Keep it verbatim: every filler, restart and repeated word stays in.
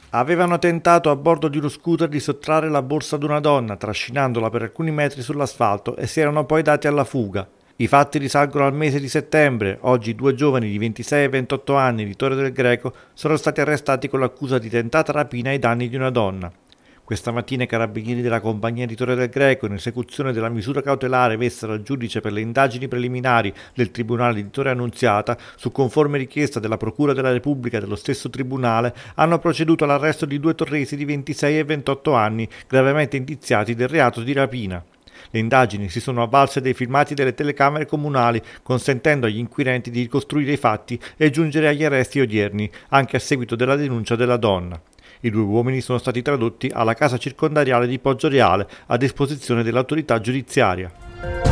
Avevano tentato a bordo di uno scooter di sottrarre la borsa ad una donna, trascinandola per alcuni metri sull'asfalto e si erano poi dati alla fuga. I fatti risalgono al mese di settembre. Oggi due giovani di ventisei e ventotto anni di Torre del Greco sono stati arrestati con l'accusa di tentata rapina ai danni di una donna. Questa mattina i carabinieri della compagnia di Torre del Greco, in esecuzione della misura cautelare emessa dal giudice per le indagini preliminari del Tribunale di Torre Annunziata, su conforme richiesta della Procura della Repubblica dello stesso Tribunale, hanno proceduto all'arresto di due torresi di ventisei e ventotto anni, gravemente indiziati del reato di rapina. Le indagini si sono avvalse dei filmati delle telecamere comunali, consentendo agli inquirenti di ricostruire i fatti e giungere agli arresti odierni, anche a seguito della denuncia della donna. I due uomini sono stati tradotti alla casa circondariale di Poggioreale a disposizione dell'autorità giudiziaria.